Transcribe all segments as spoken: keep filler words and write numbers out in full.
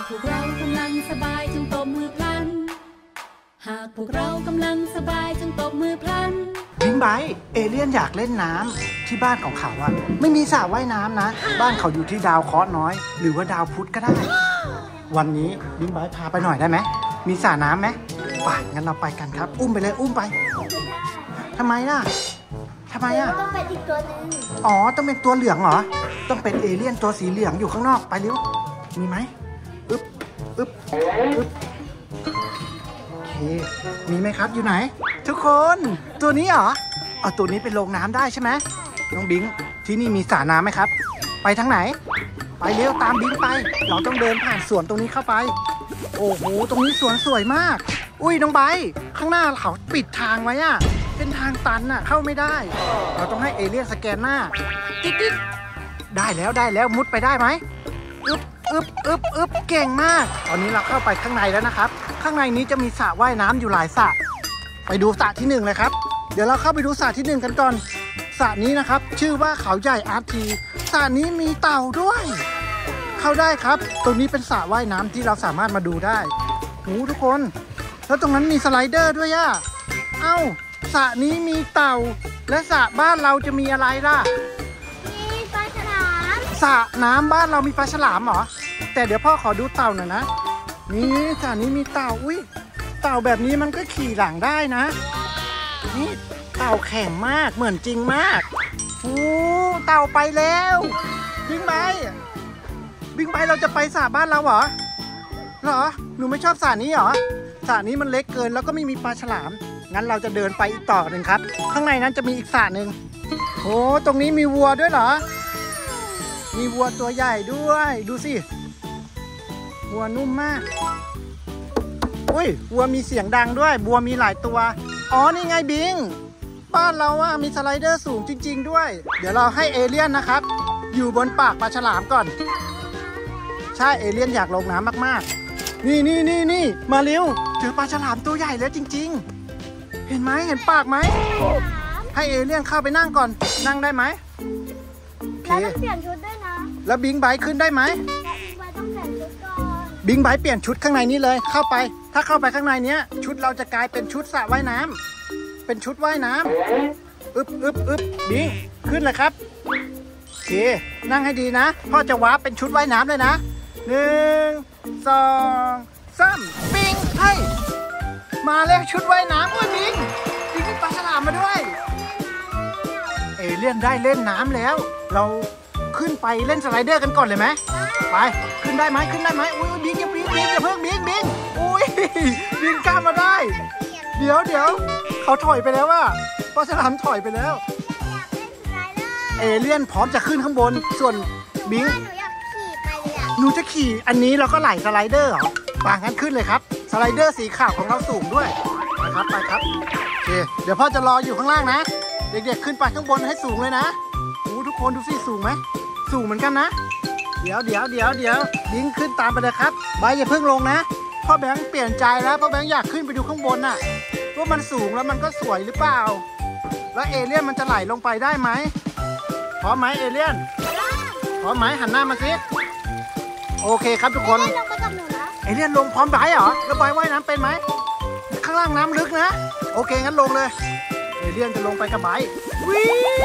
พวกเรากำลังสบายจงตบมือพลันหากพวกเรากำลังสบายจงตบมือพลันบิงไบค์เอเลี่ยนอยากเล่นน้ำที่บ้านของเขาอะไม่มีสระว่ายน้ำนะบ้านเขาอยู่ที่ดาวเคราะห์น้อยหรือว่าดาวพุธก็ได้วันนี้บิงไบค์พาไปหน่อยได้ไหมมีสระน้ำไหมไปงั้นเราไปกันครับอุ้มไปเลยอุ้มไปทำไมล่ะทำไมอะต้องเป็นอีกตัวนึงอ๋อต้องเป็นตัวเหลืองเหรอต้องเป็นเอเลี่ยนตัวสีเหลืองอยู่ข้างนอกไปเร็วมีไหมอึ๊บอึ๊บอึ๊บโอเคมีไหมครับอยู่ไหนทุกคนตัวนี้เหรอเอาตัวนี้เป็นโรงน้ำได้ใช่ไหมน้องบิงที่นี่มีสระน้ำไหมครับไปทางไหนไปเร็วตามบิงไปเราต้องเดินผ่านสวนตรงนี้เข้าไปโอ้โหตรงนี้สวนสวยมากอุ้ยน้องไบค์ข้างหน้าเขาปิดทางไว้อะเป็นทางตันอะเข้าไม่ได้เราต้องให้เอเลี่ยนสแกนหน้าติ๊ดติ๊ดได้แล้วได้แล้วมุดไปได้ไหมอึ๊บอึ๊บอึ๊บอึ๊บเก่งมากตอนนี้เราเข้าไปข้างในแล้วนะครับข้างในนี้จะมีสระว่ายน้ำอยู่หลายสระไปดูสระที่หนึ่งเลยครับเดี๋ยวเราเข้าไปดูสระที่หนึ่งกันก่อนสระนี้นะครับชื่อว่าเขาใหญ่อาร์ทีสระนี้มีเต่าด้วยเข้าได้ครับตรงนี้เป็นสระว่ายน้ำที่เราสามารถมาดูได้โอ้ทุกคนแล้วตรงนั้นมีสไลเดอร์ด้วยอะเอ้าสระนี้มีเต่าและสระบ้านเราจะมีอะไรล่ะมีปลาฉลามสระน้ำบ้านเรามีปลาฉลามเหรอแต่เดี๋ยวพ่อขอดูเต่าหน่อยนะนี่สระนี้มีเต่าอุ้ยเต่าแบบนี้มันก็ขี่หลังได้นะนี่เต่าแข็งมากเหมือนจริงมากโอ้เต่าไปแล้วบิงไบค์บิงไบค์เราจะไปสระบ้านเราเหรอเหรอหนูไม่ชอบสระนี้เหรอสระนี้มันเล็กเกินแล้วก็ไม่มีปลาฉลามงั้นเราจะเดินไปอีกต่อหนึ่งครับข้างในนั้นจะมีอีกสระหนึ่งโอ้ตรงนี้มีวัวด้วยเหรอมีวัวตัวใหญ่ด้วยดูสิวัวนุ่มมากอุ้ยวัวมีเสียงดังด้วยวัวมีหลายตัวอ๋อนี่ไงบิงบ้านเราอะมีสไลเดอร์สูงจริงๆด้วยเดี๋ยวเราให้เอเลี่ยนนะครับอยู่บนปากปลาฉลามก่อนใช่เอเลี่ยนอยากลงน้ำมากๆนี่นี่นี่นี่มาเร็วเจอปลาฉลามตัวใหญ่แล้วจริงๆเห็นไหมเห็นปากไหมให้เอเลี่ยนเข้าไปนั่งก่อนนั่งได้ไหมแล้วต้องเปลี่ยนชุดด้วยนะแล้วบิงไบค์ขึ้นได้ไหมต้องเปลี่ยนชุดก่อนบิงไบค์เปลี่ยนชุดข้างในนี้เลยเข้าไปถ้าเข้าไปข้างในเนี้ยชุดเราจะกลายเป็นชุดสระว่ายน้ำเป็นชุดว่ายน้ำอึบอึบอึบบิงขึ้นเลยครับโอเคนั่งให้ดีนะพ่อจะวาร์ปเป็นชุดว่ายน้ำเลยนะหนึ่งสองสามบิงให้มาเล่นชุดว่ายน้ำด้วยบิงบิงมีปลาฉลามมาด้วยเอเลี่ยนได้เล่นน้ำแล้วเราขึ้นไปเล่นสไลเดอร์กันก่อนเลยไหมไปขึ้นได้ไหมขึ้นได้ไหมอุ้ยบิงอย่าบิงบิงอย่าเพิ่งบิงบิงอุ้ยบิงกล้ามาได้เดี๋ยวเดี๋ยวเขาถอยไปแล้วว่าปลาฉลามถอยไปแล้วเอเลี่ยนพร้อมจะขึ้นข้างบนส่วนบิงหนูจะขี่อันนี้เราก็ไหลสไลเดอร์เหรอวางงั้นขึ้นเลยครับสไลเดอร์สีขาวของเราสูงด้วยนะครับไปครับโอเคเดี๋ยวพ่อจะรออยู่ข้างล่างนะเด็กๆขึ้นไปข้างบนให้สูงเลยนะโอ้ทุกคนดูสิสูงไหมสูงเหมือนกันนะเดี๋ยวเดี๋ยวเดี๋ยวเดี๋ยวบิงขึ้นตามไปเลยครับใบอย่าเพิ่งลงนะพ่อแบงค์เปลี่ยนใจแล้วพ่อแบงค์อยากขึ้นไปดูข้างบนน่ะว่ามันสูงแล้วมันก็สวยหรือเปล่าแล้วเอเลี่ยนมันจะไหลลงไปได้ไหมพร้อมไหมเอเลี่ยนพร้อมไหมหันหน้ามาสิโอเคครับทุกคนเอเลี่ยนลงพร้อมไบค์เหรอแล้วไบค์ว่ายน้ำเป็นไหมข้างล่างน้ำลึกนะโอเคงั้นลงเลยเอเลี่ยนจะลงไปกับไบค์วิ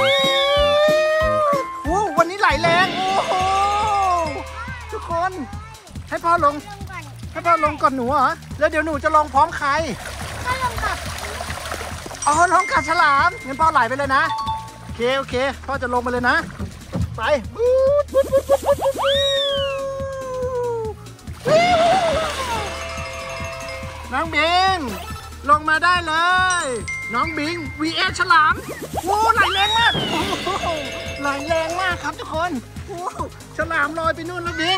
ววันนี้ไหลแรงโอ้โหทุกคนให้พ่อลงให้พ่อลงก่อนหนูเหรอแล้วเดี๋ยวหนูจะลงพร้อมใครพ่อลงกับอ๋อลงกับฉลามงั้นพ่อไหลไปเลยนะโอเคโอเคพ่อจะลงไปเลยนะไปน้องบิงลงมาได้เลยน้องบิง วี เอส ฉลามโอ้ไหลแรงมากไหลแรงมากครับทุกคนโอ้ฉลามลอยไปนู่นแล้วบิง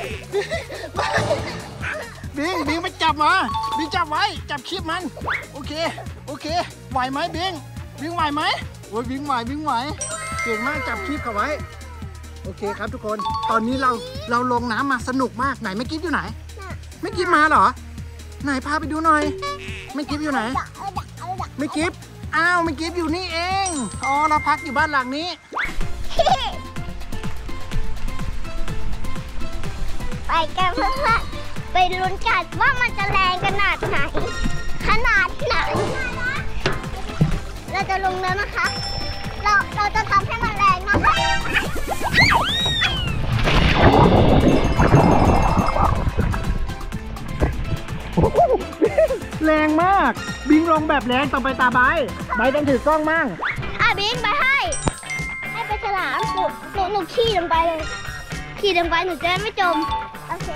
บิงบิงไปจับมาบิงจับไว้จับคลิปมันโอเคโอเคไหวไหมบิงบิงไหวไหมโอ้ยบิงไหวบิงไหวเก่งมากจับคลิปเขาไว้โอเคครับทุกคนตอนนี้เราเราลงน้ำมาสนุกมากไหนไม่กิ๊บอยู่ไหนไม่กิ๊บมาเหรอไหนพาไปดูหน่อยไม่กิ๊บอยู่ไหนไม่กิ๊บอ้าวไม่กิ๊บอยู่นี่เองอ๋อเราพักอยู่บ้านหลังนี้ไปกันเพื่อนไปลุ้นกันว่ามันจะแรงขนาดไหนขนาดไหนเราจะลงแล้วนะคะเราเราจะทำให้มันแรงนะคะแรงมากบิงลงแบบแรงต่อไปตาใบใบต้องถือกล้องมั่งอ่ะบิงไปให้ให้ไปฉลามหนูหนูหนูขี่ลงไปเลยขี่ลงไปหนูจะไม่จมโอเค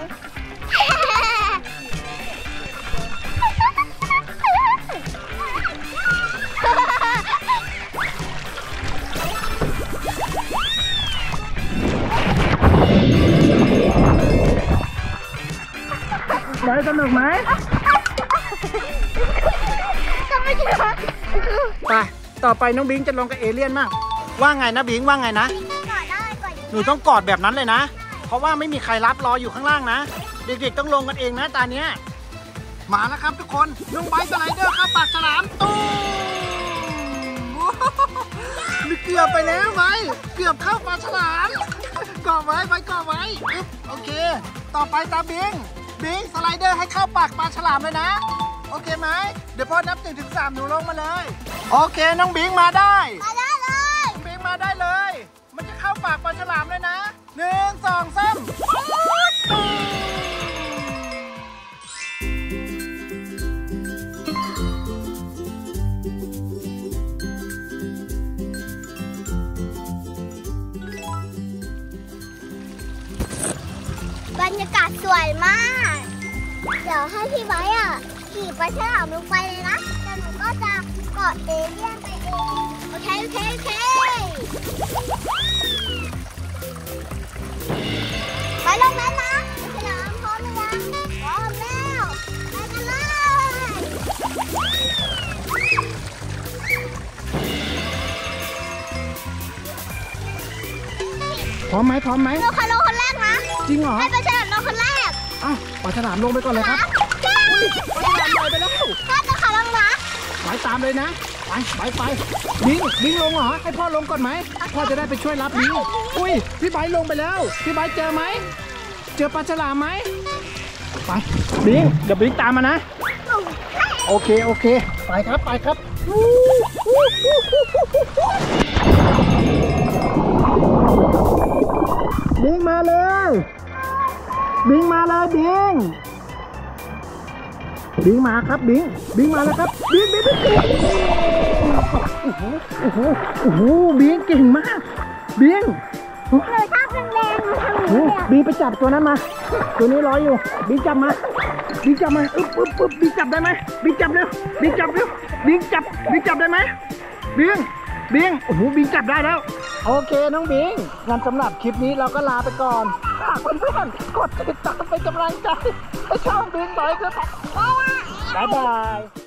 ใบสนุกไหมก็ไม่ใช่ไปต่อไปน้องบิงจะลงกับเอเลี่ยนมั่งว่าไงนะบิงว่าไงนะกอดได้ก่อนหนูต้องกอดแบบนั้นเลยนะเพราะว่าไม่มีใครรับรออยู่ข้างล่างนะเด็กๆต้องลงกันเองนะตาเนี้ยมาแล้วครับทุกคนน้องไบสไลเดอร์เข้าปากฉลามตูมเกือบไปแล้วไบเกือบเข้าปากฉลามเกาะไว้ไบเกาะไว้อึ๊บโอเคต่อไปตาบิงบิงสไลเดอร์ให้เข้าปากปลาฉลามเลยนะโอเคไหมเดี๋ยวพ่อนับหนึ่งถึงสามหนูลงมาเลยโอเคน้องบิงมาได้มาได้เลยบิงมาได้เลยมันจะเข้าปากปลาฉลามเลยนะหนึ่งสองสามบรรยากาศสวยมากเดี๋ยวให้พี่ไบอ่ะขี่ปลาฉลามลงไปเลยนะแต่หนูก็จะกอดเอเลี่ยนไปเองโอเคโอเคโอเคไปลงนั้นนะฉลามพร้อมหรือยังพร้อมแล้วไปกันเลยพร้อมไหมพร้อมไหมเราคนลงคนแรกนะจริงเหรอให้ปลาฉลามลงคนแรกอ้าวปลาฉลามลงไปก่อนเลยครับอุ้ยปลาฉลามลอยไปแล้วก็จะขาลงนะไปตามเลยนะไปไปไปบิงบิงลงเหรอให้พ่อลงก่อนไหมพ่อจะได้ไปช่วยรับบิงอุ้ยพี่ไบร์ทลงไปแล้วพี่ไบร์ทเจอไหมเจอปลาฉลามไหมไปบิงเดี๋ยวบิงตามมานะโอเคโอเคไปครับไปครับบิงมาเลยบิงมาเลยบิงบิงมาครับบิงบิงมาแล้วครับบิงบิงบิงโอ้โหโอ้โหโอ้โหบิงเก่งมากบิงเออถ้าแรงๆมาทางโอ้นี้โหบิงไปจับตัวนั้นมาตัวนี้รออยู่บิงจับมาบิงจับมาอึ๊บอึ๊บอึ๊บบิงจับได้ไหมบิงจับเร็วบิงจับเร็วบิงจับบิงจับได้ไหมบิงบิงโอ้โหบิงจับได้แล้วโอเคน้องบิงงั้นสำหรับคลิปนี้เราก็ลาไปก่อนฝากเพื่อนๆกดติดตามเป็นกำลังใจให้ช่องบิงหน่อยครับบ๊ายบาย